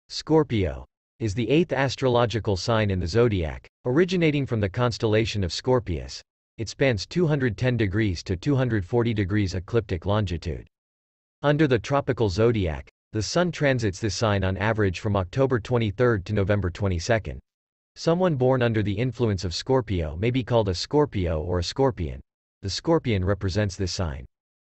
Scorpio is the eighth astrological sign in the zodiac, originating from the constellation of Scorpius. It spans 210 degrees to 240 degrees ecliptic longitude. Under the tropical zodiac, the Sun transits this sign on average from October 23 to November 22. Someone born under the influence of Scorpio may be called a Scorpio or a Scorpion. The Scorpion represents this sign.